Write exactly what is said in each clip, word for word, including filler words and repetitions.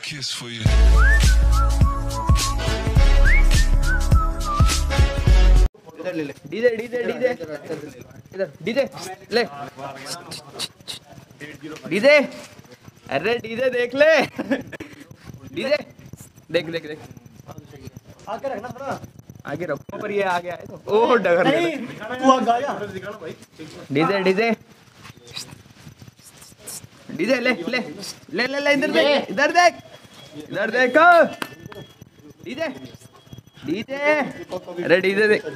kiss for you. इधर ले ले डीजे डीजे डीजे इधर डीजे ले डीजे अरे डीजे देख ले डीजे देख देख देख आगे रखना थोड़ा आगे रखो पर ये आगे आए तो ओह डगर ले तू आ गया डीजे डीजे डीजे ले ले ले ले ले इधर देख इधर देख इधर देखो डीजे डीजे अरे डीजे देख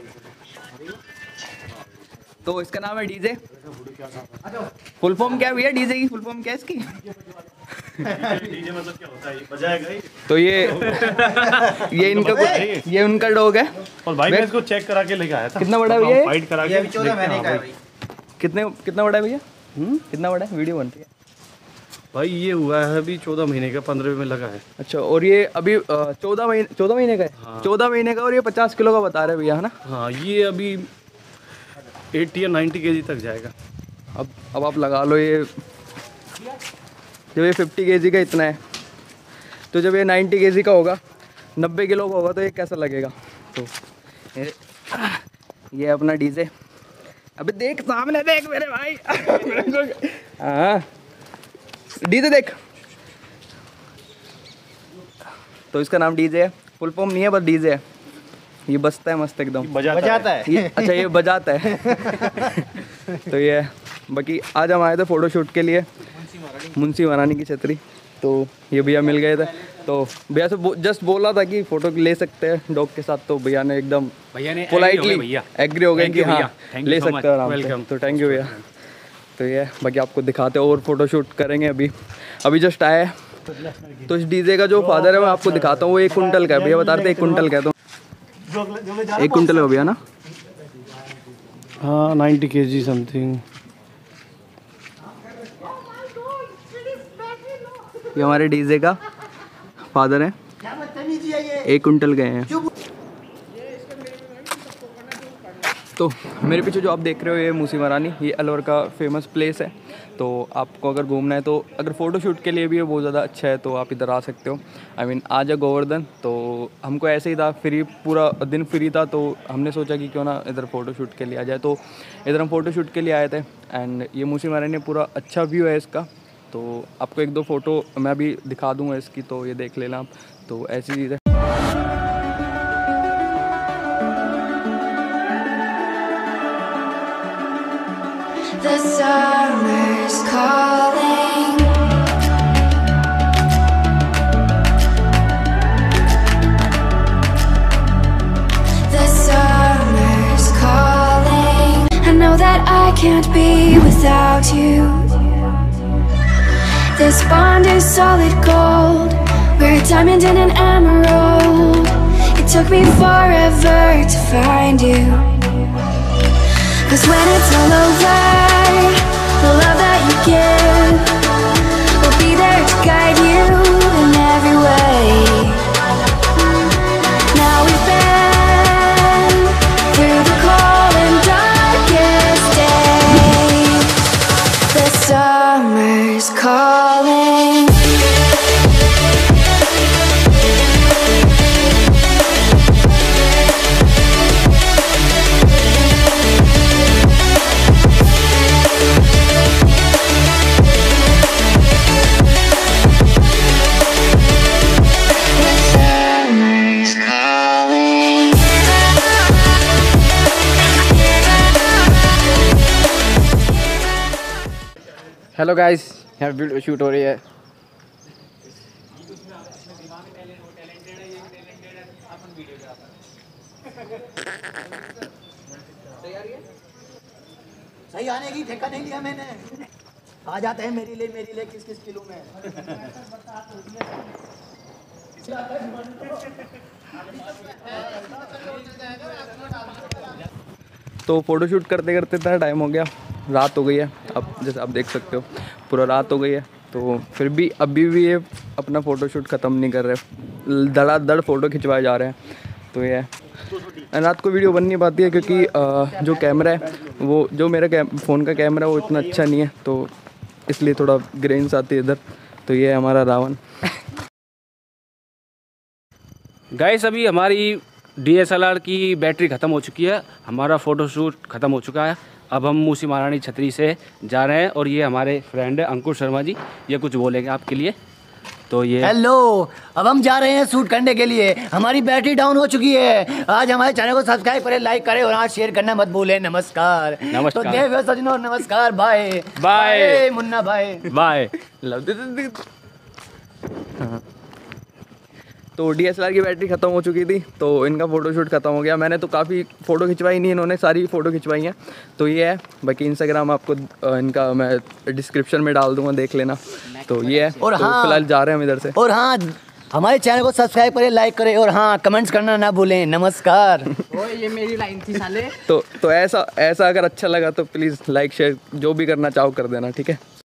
तो इसका नाम है डीजे फुल फॉर्म क्या भैया डीजे की फुल फॉर्म क्या है इसकी डीजे मतलब क्या होता है ये बजाएगा ही तो ये ये इनका कुछ ये उनका डॉग है और भाई मैं इसको चेक करा के लेके आया था कितना बड़ा है भैया ये? फाइट करा के ये अभी चौदह महीने का है भाई। कितने कितना बड़ा है भैया कितना बड़ा है वीडियो बन रही है भाई ये हुआ है अभी चौदह महीने का पंद्रह में लगा है अच्छा और ये अभी चौदह महीने चौदह महीने का है चौदह महीने का और ये पचास किलो का बता रहे भैया है ना हाँ ये अभी एट्टी या नाइन्टी के जी तक जाएगा अब अब आप लगा लो ये जब ये फिफ्टी के जी का इतना है तो जब ये नाइन्टी के जी का होगा नब्बे किलो का होगा तो ये कैसा लगेगा तो ये, ये अपना डीजे अबे देख सामने देख मेरे भाई हाँ डीजे देख तो इसका नाम डीजे है फुल फॉर्म नहीं है बस डीजे है ये बजता है मस्त एकदम बजाता है ये अच्छा ये बजाता है तो ये बाकी आज हम आए थे फ़ोटो शूट के लिए मुंशी महारानी की छतरी तो ये भैया मिल गए थे तो भैया से बो, जस्ट बोला था कि फ़ोटो ले सकते हैं डॉग के साथ तो भैया ने एकदम भैया ने पोलाइटली एग्री हो गए कि हाँ ले सकते हो आराम से वेलकम तो थैंक यू भैया तो ये बाकी आपको दिखाते हैं और फोटो शूट करेंगे अभी अभी जस्ट आए तो इस डीजे का जो फादर है मैं आपको दिखाता हूँ वो एक कुंटल का है भैया बता रहे थे एक कुंटल का है तो एक कुंटल का भैया ना हाँ नाइन्टी के जी समथिंग ये हमारे डीजे का फादर है एक कुंटल गए हैं तो मेरे पीछे जो आप देख रहे हो ये मूसी महारानी ये अलवर का फेमस प्लेस है तो आपको अगर घूमना है तो अगर फ़ोटो शूट के लिए भी ये बहुत ज़्यादा अच्छा है तो आप इधर आ सकते हो आई मीन आज है गोवर्धन तो हमको ऐसे ही था फ्री पूरा दिन फ्री था तो हमने सोचा कि क्यों ना इधर फ़ोटो शूट के लिए आ जाए तो इधर हम फ़ोटो शूट के लिए आए थे एंड ये मूसी महारानी पूरा अच्छा व्यू है इसका तो आपको एक दो फ़ोटो मैं भी दिखा दूँगा इसकी तो ये देख लेना आप तो ऐसी चीज़ है The summer's calling. The summer's calling. I know that I can't be without you. This bond is solid gold. We're a diamond and an emerald. It took me forever to find you. Cause when it's all over, the love that you give will be there to guide you in every way. Now we've been through the cold and darkest days. The summer's calling. Hello guys यहाँ video shoot हो रही है सही आने की ठेका नहीं लिया मैंने आ जाते हैं मेरी ले मेरी ले किस किस किलो में तो फ़ोटो शूट करते करते इतना टाइम हो गया रात हो गई है अब जैसे आप देख सकते हो पूरा रात हो गई है तो फिर भी अभी भी ये अपना फ़ोटो शूट ख़त्म नहीं कर रहे धड़ाधड़ फ़ोटो खिंचवाए जा रहे हैं तो ये रात को वीडियो बन नहीं पाती है क्योंकि आ, जो कैमरा है वो जो मेरा फ़ोन का कैमरा है वो इतना अच्छा नहीं है तो इसलिए थोड़ा ग्रेन्स आती है इधर तो ये है हमारा रावण गाइस अभी हमारी डी एस एल आर की बैटरी ख़त्म हो चुकी है, हमारा फ़ोटोशूट ख़त्म हो चुका है। अब हम मूसी महारानी छतरी से जा रहे हैं और ये हमारे फ्रेंड है अंकुर शर्मा जी, ये कुछ बोलेंगे आपके लिए। तो ये हेलो, अब हम जा रहे हैं शूट करने के लिए। हमारी बैटरी डाउन हो चुकी है। आज हमारे चैनल को सब्सक्राइब करें, लाइक करें और आज शेयर करना मत भूलें। नमस्कार। नमस्कार। तो देव सजनों नमस्कार। बाय बाय मुन्ना भाई बाय। लव हाँ। तो डी एस एल आर की बैटरी ख़त्म हो चुकी थी, तो इनका फ़ोटोशूट ख़त्म हो गया। मैंने तो काफ़ी फ़ोटो खिंचवाई नहीं, इन्होंने सारी फ़ोटो खिंचवाई हैं। तो ये है, बाकी इंस्टाग्राम आपको इनका मैं डिस्क्रिप्शन में डाल दूँगा, देख लेना। तो ये है। और तो हाँ, फिलहाल जा रहे हैं हम इधर से। और हाँ, हमारे चैनल को सब्सक्राइब करें, लाइक करें और हाँ कमेंट्स करना ना भूलें। नमस्कार। ओए ये मेरी लाइन थी साले। तो तो ऐसा ऐसा अगर अच्छा लगा तो प्लीज़ लाइक शेयर जो भी करना चाहो कर देना, ठीक है।